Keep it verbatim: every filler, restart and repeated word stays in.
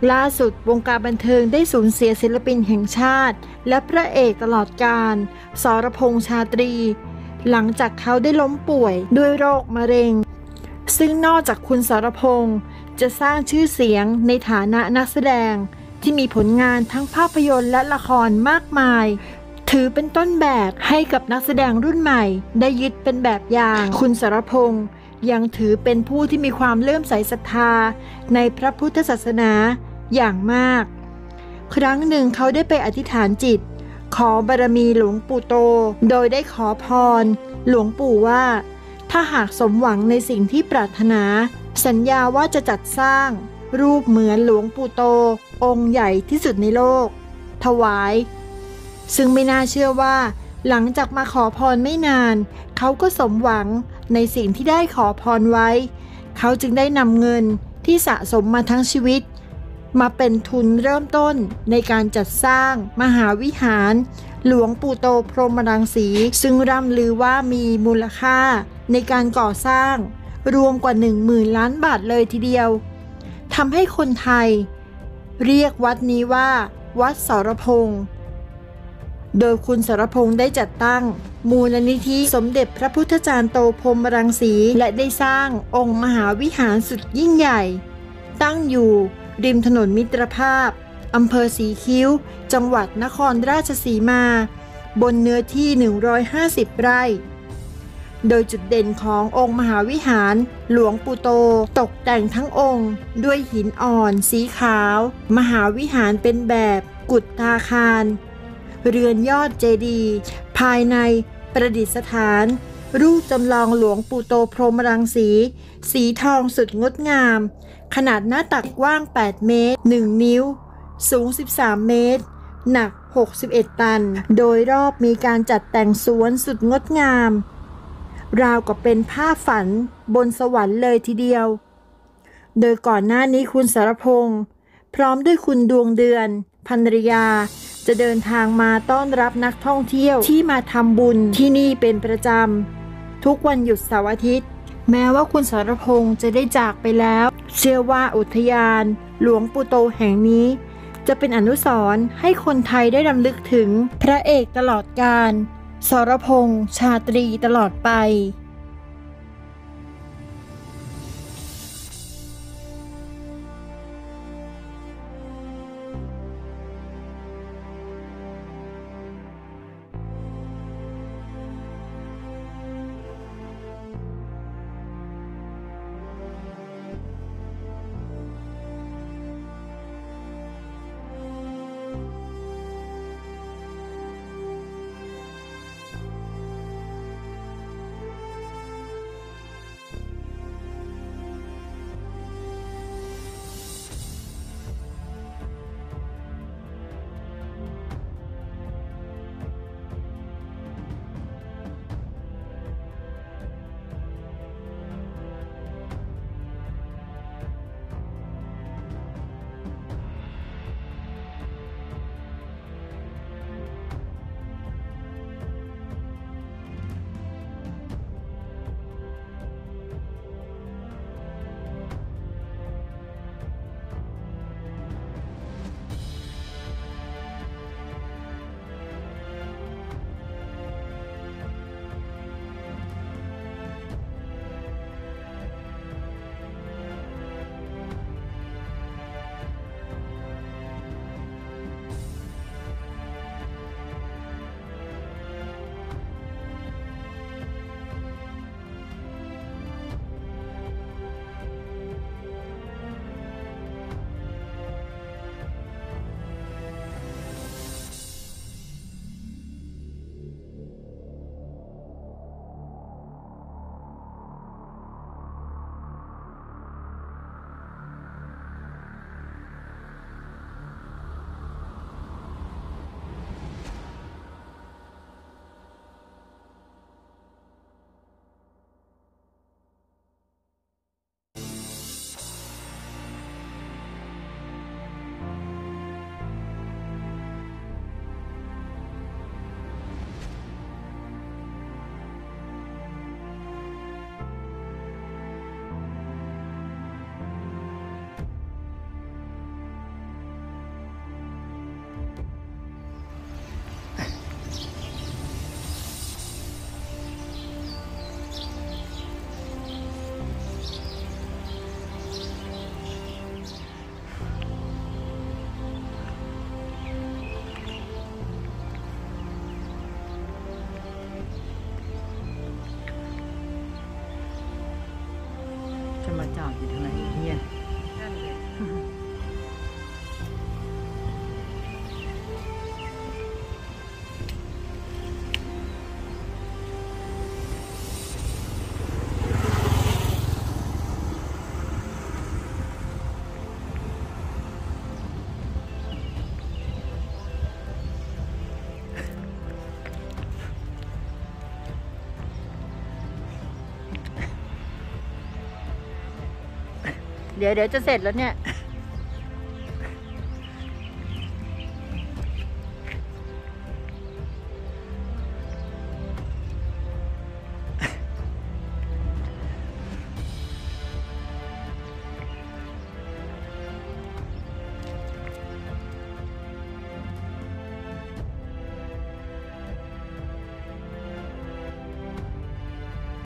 ล่าสุดวงการบันเทิงได้สูญเสียศิลปินแห่งชาติและพระเอกตลอดกาลสรพงษ์ชาตรีหลังจากเขาได้ล้มป่วยด้วยโรคมะเร็งซึ่งนอกจากคุณสรพงษ์จะสร้างชื่อเสียงในฐานะนักแสดงที่มีผลงานทั้งภาพยนตร์และละครมากมายถือเป็นต้นแบบให้กับนักแสดงรุ่นใหม่ได้ยึดเป็นแบบอย่างคุณสรพงษ์ยังถือเป็นผู้ที่มีความเลื่อมใสศรัทธาในพระพุทธศาสนาอย่างมากครั้งหนึ่งเขาได้ไปอธิษฐานจิตขอบารมีหลวงปู่โตโดยได้ขอพรหลวงปู่ว่าถ้าหากสมหวังในสิ่งที่ปรารถนาสัญญาว่าจะจัดสร้างรูปเหมือนหลวงปู่โตองค์ใหญ่ที่สุดในโลกถวายซึ่งไม่น่าเชื่อว่าหลังจากมาขอพรไม่นานเขาก็สมหวังในสิ่งที่ได้ขอพรไว้เขาจึงได้นำเงินที่สะสมมาทั้งชีวิตมาเป็นทุนเริ่มต้นในการจัดสร้างมหาวิหารหลวงปู่โตพรหมรังสีซึ่งร่ำลือว่ามีมูลค่าในการก่อสร้างรวมกว่าหนึ่งหมื่นล้านบาทเลยทีเดียวทำให้คนไทยเรียกวัดนี้ว่าวัดสรพงษ์โดยคุณสรพงษ์ได้จัดตั้งมูลนิธิสมเด็จพระพุทธจารย์โตพรหมรังสีและได้สร้างองค์มหาวิหารสุดยิ่งใหญ่ตั้งอยู่ริมถนนมิตรภาพอำเภอสีคิ้วจังหวัดนครราชสีมาบนเนื้อที่หนึ่งร้อยห้าสิบไร่โดยจุดเด่นขององค์มหาวิหารหลวงปู่โตตกแต่งทั้งองค์ด้วยหินอ่อนสีขาวมหาวิหารเป็นแบบกุฏาคารเรือนยอดเจดีย์ภายในประดิษฐานรูปจำลองหลวงปู่โตพรหมรังสีสีทองสุดงดงามขนาดหน้าตักกว้างแปดเมตรหนึ่งนิ้วสูงสิบสามเมตรหนักหกสิบเอ็ดตันโดยรอบมีการจัดแต่งสวนสุดงดงามราวกับเป็นภาพฝันบนสวรรค์เลยทีเดียวโดยก่อนหน้านี้คุณสรพงษ์พร้อมด้วยคุณดวงเดือนภรรยาจะเดินทางมาต้อนรับนักท่องเที่ยวที่มาทำบุญที่นี่เป็นประจำทุกวันหยุดเสาร์อาทิตย์แม้ว่าคุณสรพงษ์จะได้จากไปแล้วเชื่อว่าอุทยานหลวงปู่โตแห่งนี้จะเป็นอนุสรณ์ให้คนไทยได้รำลึกถึงพระเอกตลอดกาลสรพงษ์ชาตรีตลอดไปมาจอดอยู่ทางไหนเนี่ยเดี๋ยวเดี๋ยวจะเสร็จแล้วเนี่ย